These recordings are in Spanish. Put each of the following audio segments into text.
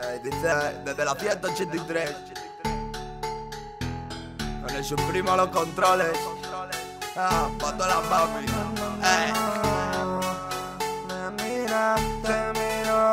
Dice desde la 183 con el Supremo a los controles. Pa' todas las mami. Me mira, te miro.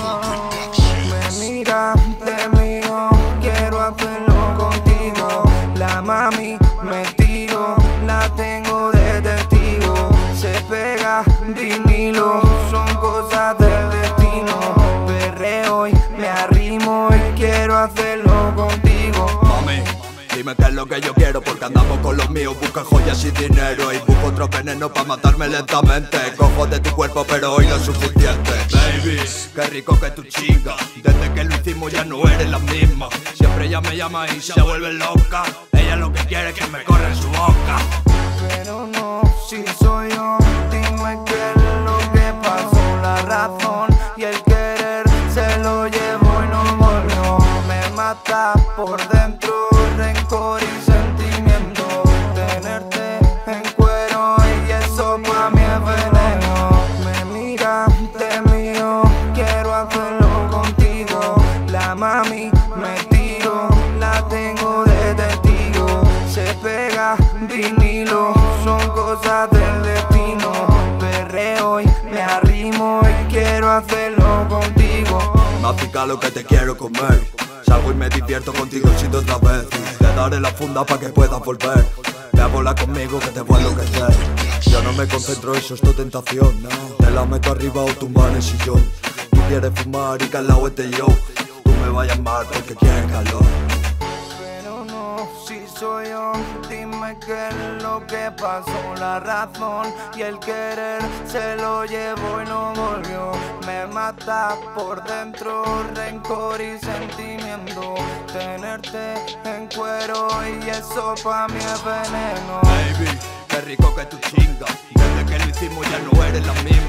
Me mira, te miro. Quiero hacerlo contigo. La mami me tiro, la tengo de testigo. Se pega vinilo, son cosas del destino. Perreo y me arrimo y quiero hacerlo contigo. Mami, dime qué es lo que yo quiero, porque andamos con los míos, busca joyas y dinero. Y busco otro veneno pa' matarme lentamente. Cojo de tu cuerpo pero hoy no es suficiente. Baby, qué rico que tu chica. Desde que lo hicimos ya no eres la misma. Siempre ella me llama y se vuelve loca. Ella lo que quiere es que me corra en su boca. Pero no, si soy yo, dime qué es lo que pasó. La razón y el querer se lo llevo y no volvió. Me mata por dentro, rencor y sentimiento. Tenerte en cuero y eso pa' mí es veneno. Me mira, te miro, quiero hacerlo contigo. La mami me tiro, la tengo de testigo. Se pega vinilo, son cosas del destino. Perreo y me arrimo y quiero hacerlo contigo. Mágica lo que te quiero comer. Salgo y me divierto contigo siendo otra vez. Te daré la funda pa' que puedas volver. Ve a volar conmigo que te voy a enloquecer. Yo no me concentro, eso es tu tentación, no. Te la meto arriba o tumba en el sillón. Tú quieres fumar y que al lado esté yo. Tú me vas a llamar porque quieres calor. Pero no, si soy yo, dime qué es lo que pasó. La razón y el querer se lo llevó y no volvió. Me mata por dentro, rencor y sentimiento. Tenerte en cuero y eso pa' mí es veneno. Baby, qué rico que tu chinga. Desde que lo hicimos ya no eres la misma.